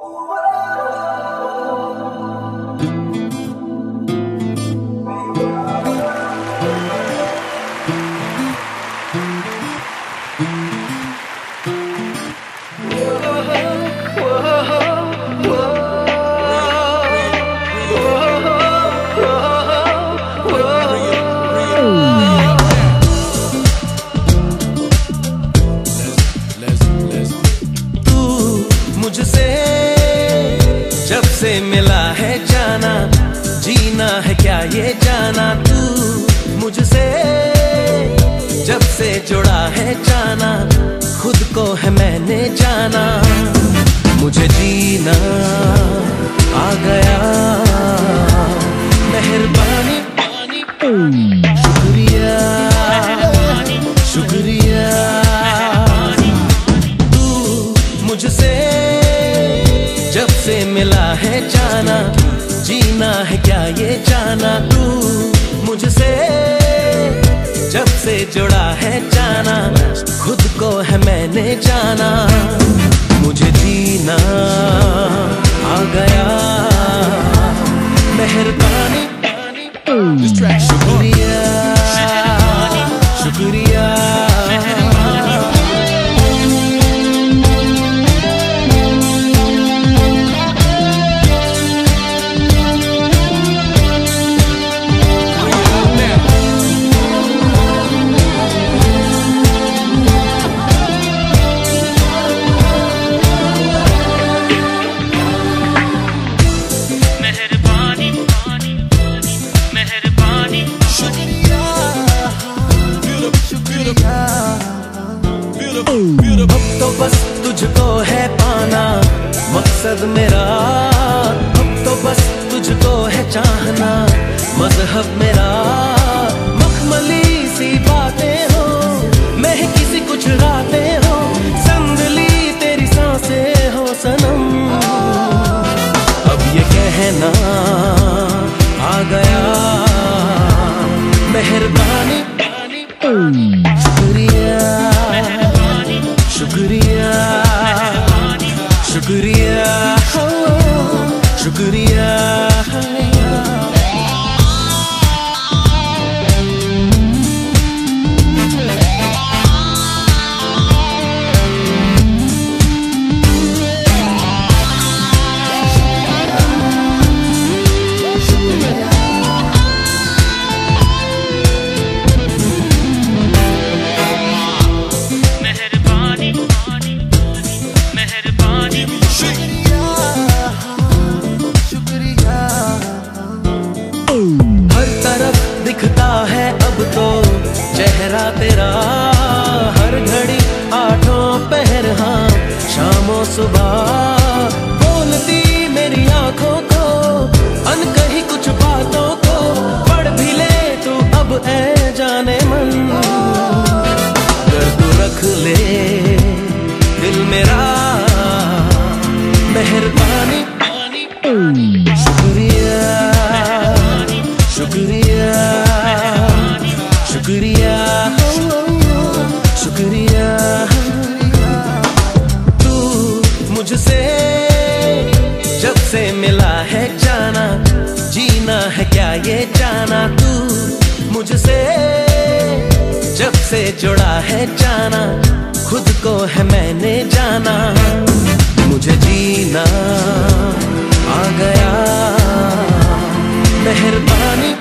मुझसे जब से मिला है जाना, जीना है क्या ये जाना। तू मुझसे जब से जुड़ा है जाना, खुद को है मैंने जाना। मुझे जीना आ गया, मेहरबानी शुक्रिया शुक्रिया। तू मुझसे जब से मिला है जाना, जीना है क्या ये जाना। तू मुझसे जब से जुड़ा है जाना, खुद को है मैंने जाना। मुझे जीना आ गया, मेहरबानी शुक्रिया शुक्रिया। अब तो बस तुझको है पाना मकसद मेरा, अब तो बस तुझको है चाहना मजहब मेरा। मखमली सी बातें हो, महकी सी कुछ रातें हो, संभली तेरी सांसें हो सनम। अब ये कहना आ गया, मेहरबानी शुक्रिया शुक्रिया शुक्रिया शुक्रिया। हर तरफ दिखता है अब तो चेहरा तेरा, हर घड़ी आठों पहर हाँ शामों सुबह। बोलती मेरी आंखों को अनकही कुछ बातों को, पढ़ भी ले तू अब ऐ जाने मन। अगर तू रख ले दिल मेरा, मेहरबानी शुक्रिया शुक्रिया शुक्रिया शुक्रिया। तू मुझसे जब से मिला है जाना, जीना है क्या ये जाना। तू मुझसे जब से जुड़ा है जाना, खुद को है मैंने जाना। मुझे जीना आ गया, मेहरबानी